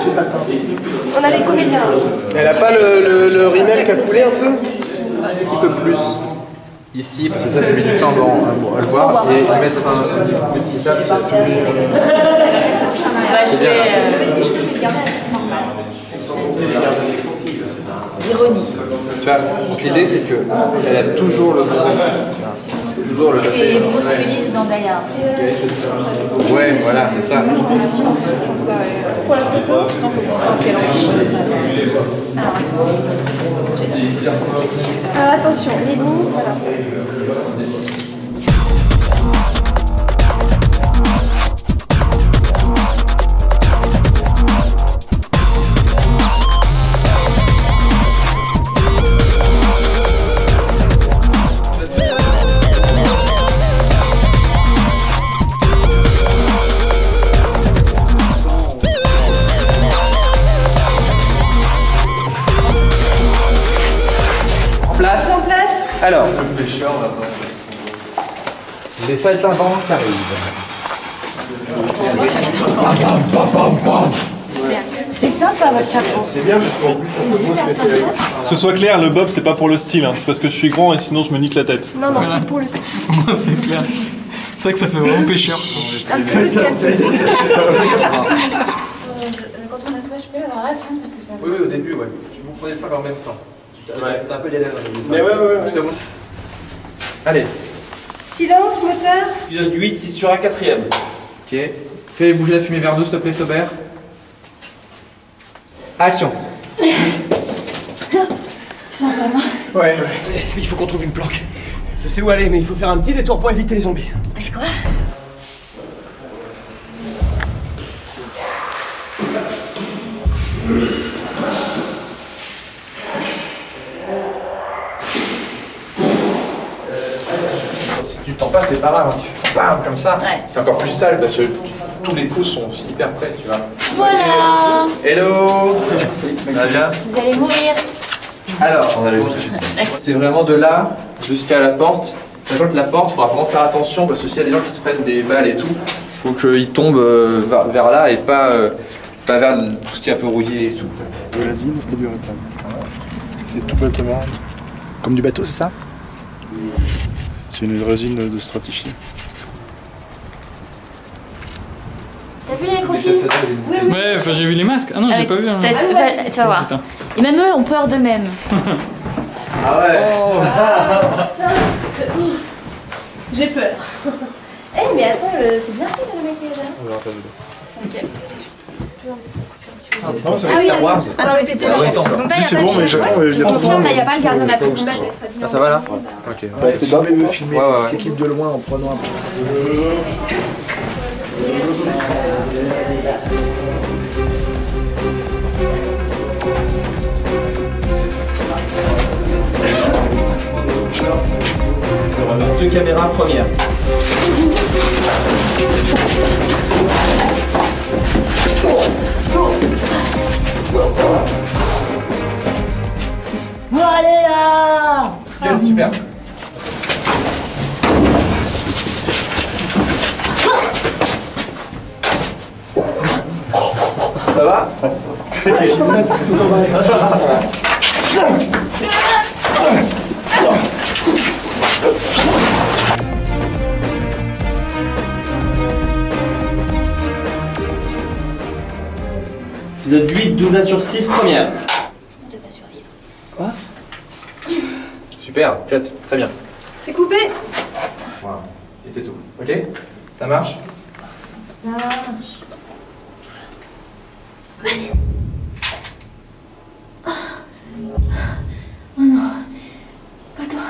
On a les comédiens. Elle a pas le rimel qui a coulé un peu? Un petit peu plus. Ici, parce que ça, j'ai mis du temps à le voir. Et mettre un petit peu plus ici, ça, je fais d'ironie. Tu vois, l'idée c'est que elle a toujours le bon. C'est Bruce Willis dans Die Hard. Ouais, voilà, c'est ça. Pour la photo, il faut qu'on sorte quel Alors attention, les lignes, voilà. En place. Alors, les saltimbanques arrivent. C'est sympa votre chapeau. C'est bien, je Que ce soit clair, le bob c'est pas pour le style, hein. C'est parce que je suis grand et sinon je me nique la tête. Non, non, c'est pour le style. C'est clair. C'est vrai que ça fait vraiment pêcheur. Un petit coup de calme. Quand on a soin, je peux l'avoir à la fin parce que ça. Oui, au début, ouais. Vous prenez le flag en même temps. T'as un peu d'élèves. Mais ouais, c'est bon. Allez. Silence, moteur. Pilote 8, 6 sur 1, 4ème. Ok. Fais bouger la fumée vers nous, s'il te plaît, Saubert. Action. Ouais. Il faut qu'on trouve une planque. Je sais où aller, mais il faut faire un petit détour pour éviter les zombies. Et quoi? Si tu t'en passes, c'est pas grave. Tu fais bam, comme ça. Ouais. C'est encore plus sale parce que tous les coups sont hyper près, tu vois. Voilà. Hello. Ça va bien? Vous allez mourir. Alors, c'est vraiment de là jusqu'à la porte. Sachant que la porte, il faudra vraiment faire attention parce que s'il y a des gens qui se prennent des balles et tout, il faut qu'ils tombent vers là et pas vers tout ce qui est un peu rouillé et tout. De l'asile et du réclame. C'est tout bêtement comme du bateau, c'est ça? C'est une résine de stratifié. T'as vu les nécrophiles? Oui, oui. Ouais, enfin j'ai vu les masques. Ah non, j'ai pas vu. Hein. Tu vas voir. Putain. Et même eux ont peur d'eux-mêmes. Ah ouais. J'ai peur. Eh, mais attends, c'est bien fait le maquillage là. Ok. Non, c'est Ah oui, Star Wars. attends. Ah non, mais c'était le chef. Donc là, il y a C'est pas bon, de mais chef. j'attends, il y a On trop confirme, de là, il n'y a pas le gardien de la prison. Ah, ça va là? Ok. C'est Bob et me filmer Ouais. l'équipe de loin en prenant un peu. Deux caméras première. Bon, allez là. Super. Ça va? Épisode 8, 12 sur 6 première. On devrait survivre. Quoi? Super, cut, très bien. C'est coupé. Voilà. Et c'est tout. Ok? Ça marche? Ça marche. Oh non. Pas toi.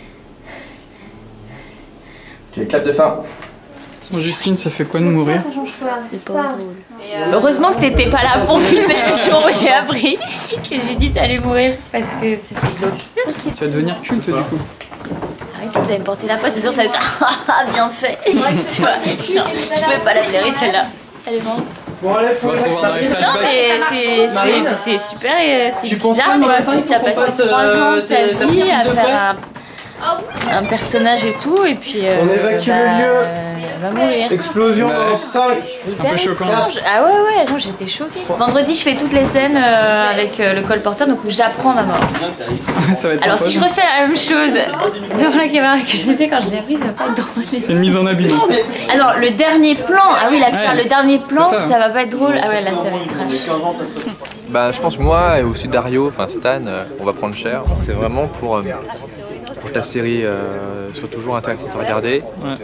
Tu les claps de fin. Bon, Justine, ça fait quoi de mourir? Ça change pas. C'est pas ça. drôle. Heureusement que t'étais pas là pour filmer le jour où j'ai appris que Judith allait mourir parce que c'était glauque. Ça va devenir culte du coup. Arrête, vous allez me porter la face, c'est sûr ça va être bien fait. Tu vois, je pouvais pas la blairer celle-là. Elle est morte. Bon, allez, faut On va te revoir dans les Non flashbacks. mais c'est super et c'est Tu penses bizarre pas, mais Marine, t'as qu'on passé passe, 3 ans de ta ta vie pire à de faire frais un personnage et tout, et puis On évacue le lieu. elle va mourir. Explosion dans 5. C'est hyper peu choquant. étrange. Ah ouais, non, j'étais choquée. Vendredi, je fais toutes les scènes avec le colporteur, donc où j'apprends ma mort. Ça va être Alors sympa, si je ça. refais la même chose devant la caméra que j'ai fait quand je l'ai prise, ça va pas être drôle. C'est une mise en abîme. Ah non, le dernier plan, ah oui, là tu Ouais. parles, le dernier plan, C'est ça. ça va pas être drôle. Ah ouais, là ça va être trash. Bah, je pense que moi et aussi Dario, enfin Stan, on va prendre cher. C'est vraiment pour que la série soit toujours intéressante à regarder,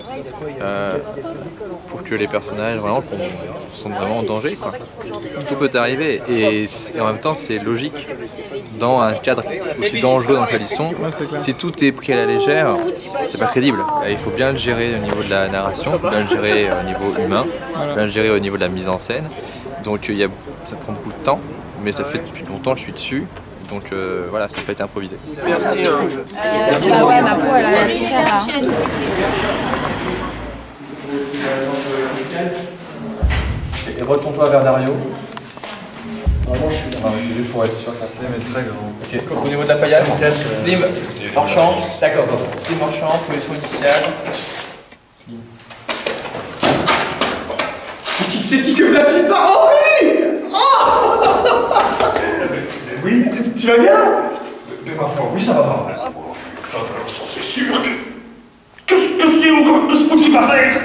pour que les personnages vraiment sont vraiment en danger, quoi. Tout peut arriver et en même temps c'est logique dans un cadre aussi dangereux dans lequel ils sont. c'est clair. Si tout est pris à la légère, c'est pas crédible. Il faut bien le gérer au niveau de la narration, il faut bien le gérer au niveau humain, il faut bien le gérer au niveau de la mise en scène. Donc ça prend beaucoup de temps. Mais ça fait depuis longtemps que je suis dessus, donc voilà, ça n'a pas été improvisé. Merci. Bah ouais, ma peau elle a l'air cher. Et retourne-toi vers Dario. Vraiment, je suis là. C'est juste pour être sûr que ça plaît, mais très grand. Ok, au niveau de la paillade, Slim hors champ. D'accord. Slim hors champ, position initiale. Qui c'est qui que platine par Henri? Oui, tu vas bien? Mais ma foi, oui, ça va pas. Ça, c'est sûr que... Qu'est-ce que c'est encore que ce foutu bazar?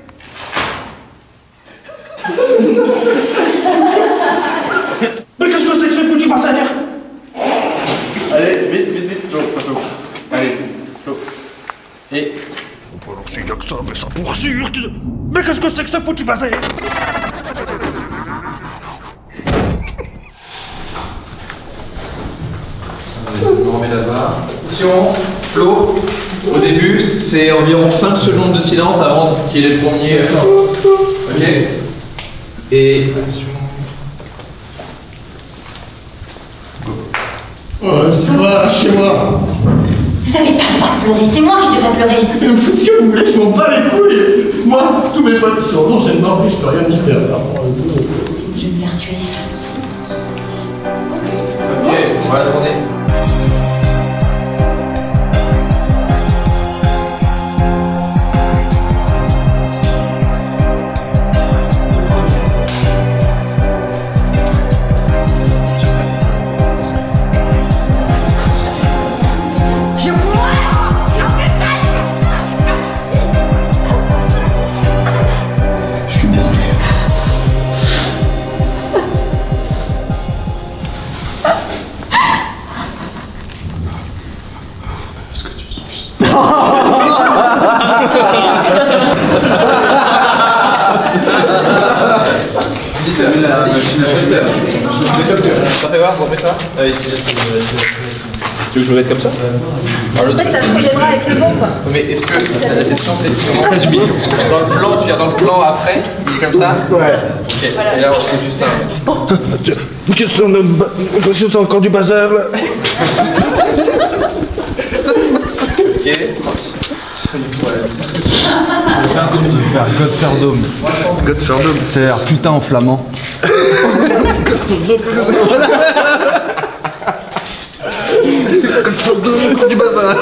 Mais qu'est-ce que c'est que ce foutu bazar? Allez, vite, Flo. Allez, Flo. Et... Alors c'est là que ça, mais ça pour sûr que... Mais qu'est-ce que c'est que ce foutu bazar? On remet là-bas. Attention, Flo, au début, c'est environ 5 secondes de silence avant qu'il ait le premier. Ok? Et. Ça va, chez moi. Vous avez pas le droit de pleurer, c'est moi qui devrais pleurer. Mais vous faites ce que vous voulez, je m'en bats les couilles. Moi, tous mes potes sont en danger de mort et je peux rien y faire. Je vais me faire tuer. Ok, on va la tourner. Ça fait voir, remets-toi. Tu veux que je me mette comme ça? En fait, ça se relèvera avec le bon, quoi. Mais est-ce que la session c'est très humiliant? Dans le plan, tu viens dans le plan après, il est comme ça? Ouais. Ok, et là on fait juste un. Mais qu'est-ce que c'est encore du bazar là? Ok. Godferdom. Godferdom. C'est l'air putain en flamand. Godferdom, encore du bazar.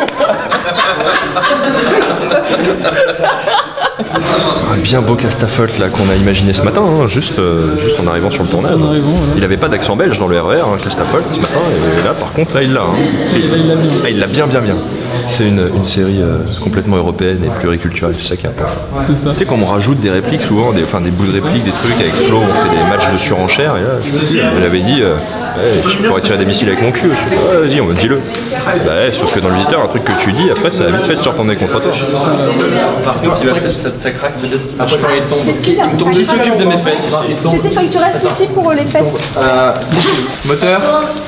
Un bien beau Castafolt là qu'on a imaginé ce matin, hein, juste en arrivant sur le tournage. Il avait pas d'accent belge dans le RER, hein, Castafolt ce matin, et là par contre là il l'a. Hein. Il l'a bien. C'est une série complètement européenne et pluriculturelle, c'est ça qui est important. Tu sais, quand on rajoute des répliques souvent, des bouts de répliques, des trucs avec Flo, on fait des matchs de surenchère, et là, j'avais dit, je pourrais tirer des missiles avec mon cul. Vas-y, on dis-le. Sauf que dans le visiteur, un truc que tu dis, après ça va vite fait se retourner contre toi. Par contre, il va peut-être ça craque peut-être après quand il tombe. Cécile, Qui s'occupe de mes fesses ici? Cécile, il faut que tu restes ici pour les fesses. Moteur.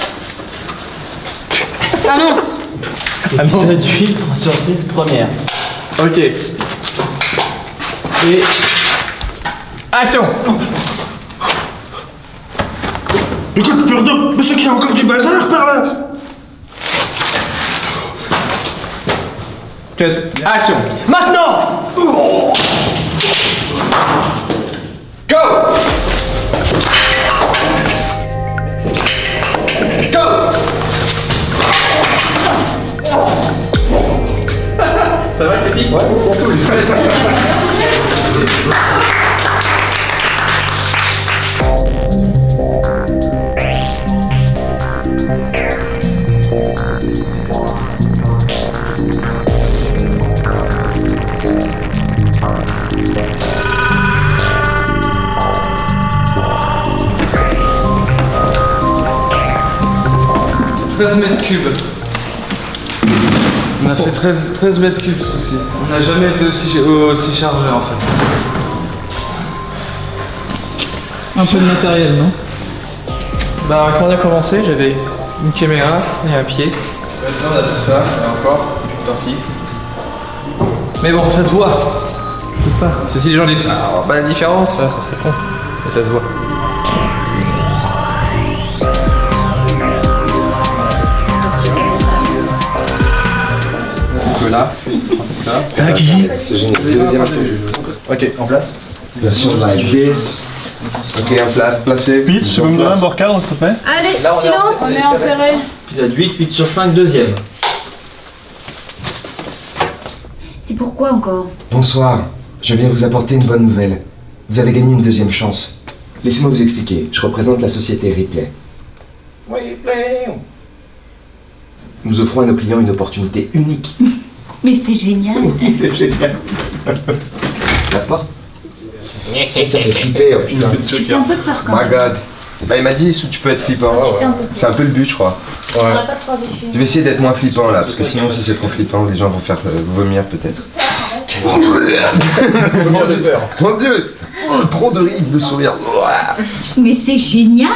Annonce. Avis réduit, 3 sur 6, première. Ok. Et. Action! Mais Godferdom, mais c'est qu'il y a encore du bazar par là? Action! Maintenant! Go! Go! sympathique. Ouais, cool. Mètres cubes. On a fait 13 mètres cubes ce coup-ci. On n'a jamais été aussi chargé en fait. Un peu de matériel, non? Bah quand on a commencé, j'avais une caméra et un pied. Maintenant on a tout ça, et encore, c'est une partie. Mais bon, ça se voit. C'est ça. C'est si les gens disent ah, pas la différence, là, ça serait con. Mais ça se voit. Là, ça va Kiki? C'est génial. Vous avez bien entendu. Ok, en place. Version like this. Ok, en place, placé. Pitch, tu peux me donner un borcard, s'il te plaît? Allez, silence, on est en serré. Épisode 8 sur 5, deuxième. C'est pourquoi encore? Bonsoir, je viens vous apporter une bonne nouvelle. Vous avez gagné une deuxième chance. Laissez-moi vous expliquer, je représente la société Ripley. Ripley. Nous offrons à nos clients une opportunité unique. Mais c'est génial. C'est génial. La porte. Ça fait flipper, oh putain. Tu fais un peu de peur quand même. My god. Bah il m'a dit tu peux être flippant. C'est un peu le but je crois. Ouais. Je vais essayer d'être moins flippant là, parce que sinon si c'est trop flippant, les gens vont faire vomir peut-être. Vomir de peur. Mon dieu, trop de rides de sourire. Mais c'est génial.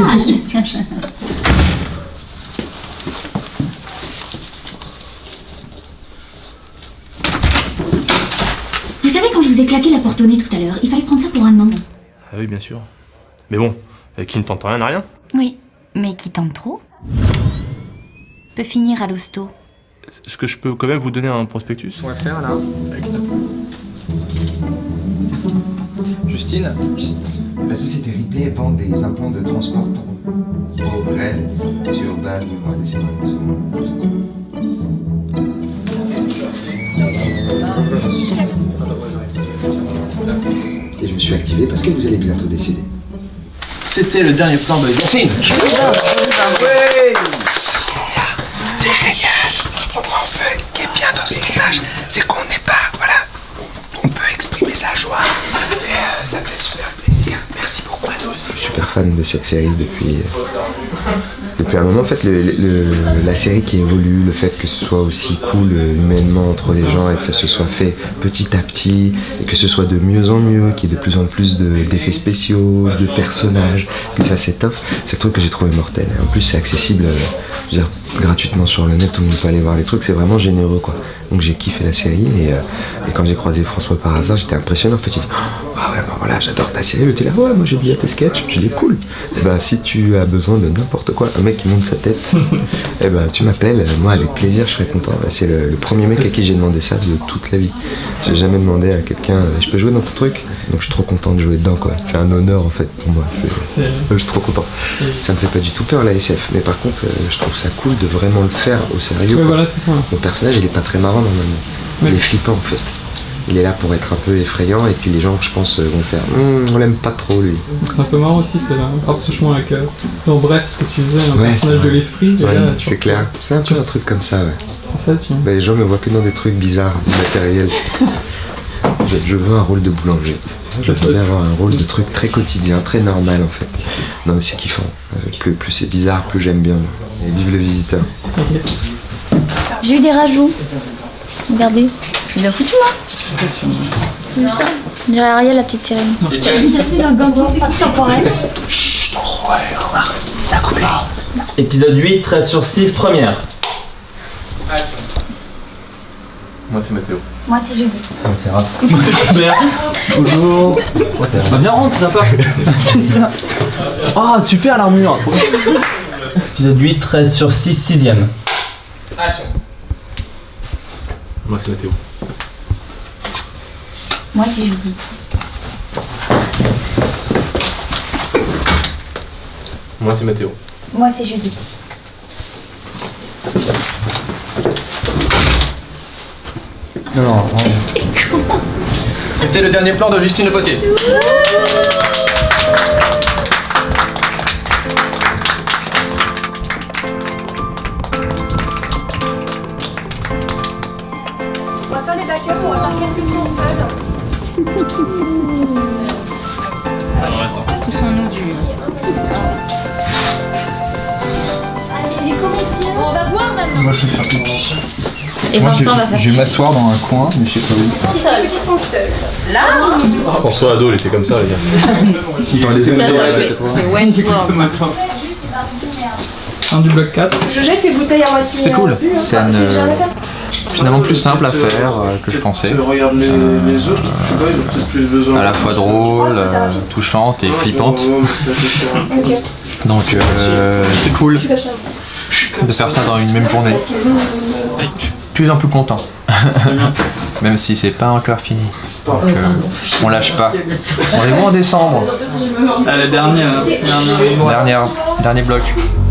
Vous savez quand je vous ai claqué la porte au nez tout à l'heure, il fallait prendre ça pour un nom. Ah oui, bien sûr. Mais bon, qui ne tente rien n'a rien. Oui, mais qui tente trop peut finir à l'hosto. Est-ce que je peux quand même vous donner un prospectus? On va faire là. Justine? Oui. La société Ripley vend des implants de transport progrès sur base et je me suis activé parce que vous allez bientôt décéder. C'était le dernier plan de Yacine. Oui. C'est génial. En fait, ce qui est bien dans ce tournage, c'est qu'on n'est pas, voilà, on peut exprimer sa joie et ça me fait super plaisir. Merci beaucoup à tous. Je suis super fan de cette série depuis un moment. En fait, la série qui évolue, le fait que ce soit aussi cool humainement entre les gens et que ça se soit fait petit à petit et que ce soit de mieux en mieux, qu'il y ait de plus en plus d'effets spéciaux, de personnages, que ça s'étoffe, c'est le truc que j'ai trouvé mortel. Et en plus, c'est accessible, je veux dire, gratuitement sur le net, tout le monde peut aller voir les trucs, c'est vraiment généreux quoi. Donc j'ai kiffé la série et quand j'ai croisé François par hasard, j'étais impressionné en fait. Il dit ah ouais bah voilà, j'adore ta série. Il était là ouais moi j'ai bien tes sketchs. Je dis cool. Et ben si tu as besoin de n'importe quoi, un mec qui monte sa tête, et ben tu m'appelles, moi avec plaisir je serais content. C'est le premier mec à qui j'ai demandé ça de toute la vie. J'ai jamais demandé à quelqu'un je peux jouer dans ton truc. Donc je suis trop content de jouer dedans quoi. C'est un honneur en fait pour moi. Je suis trop content. Ça me fait pas du tout peur la SF, mais par contre je trouve ça cool de vraiment le faire au sérieux. Ouais, voilà, c'est ça. Mon personnage il est pas très marrant normalement. Il est flippant en fait. Il est là pour être un peu effrayant et puis les gens je pense vont faire on l'aime pas trop lui. C'est un peu marrant aussi, c'est là, franchement avec dans Bref ce que tu faisais, un personnage de l'esprit. Ouais, c'est clair. C'est un peu un truc comme ça ouais. C'est ça tu vois. Bah, les gens me voient que dans des trucs bizarres, matériels. Je veux un rôle de boulanger. Je voulais avoir un rôle de truc très quotidien, très normal en fait. Non mais c'est kiffant. Plus c'est bizarre, plus j'aime bien. Et vive le visiteur. J'ai eu des rajouts. Regardez, c'est bien foutu hein. T'as vu ça? On dirait Ariel la petite sirène. Chut, épisode 8, 13 sur 6, première. Moi c'est Mathéo. Moi c'est Judith. Ah, c'est rare. Moi c'est Claire. Bonjour. Bah, viens rentre, ça part. Ah, super l'armure. Épisode 8, 13 sur 6, 6ème. Moi c'est Mathéo. Moi c'est Judith. Moi c'est Mathéo. Moi c'est Judith. Non. C'était le dernier plan de Justine Le Potier. On va faire les backups, on va faire quelques sons seuls. Poussons-nous du. On va voir maintenant. Moi je vais faire pipi. Et Vincent va faire. Je vais m'asseoir dans un coin, mais je sais pas où. Les petits sons seuls. Là François Ado, il était comme ça, les gars. C'est Wayne's World. Un du bloc 4. Je jette les bouteilles à moitié. C'est cool. Scène c'est déjà fait. finalement plus simple à faire que je pensais. Regarde les autres, je sais pas, ils ont peut-être plus besoin. À la fois drôle, touchante et flippante. Ok. Donc c'est cool de faire ça dans une même journée. Je suis de plus en plus content. Même si c'est pas encore fini. Donc on lâche pas. On les voit en décembre. Allez, dernier bloc. Dernier bloc.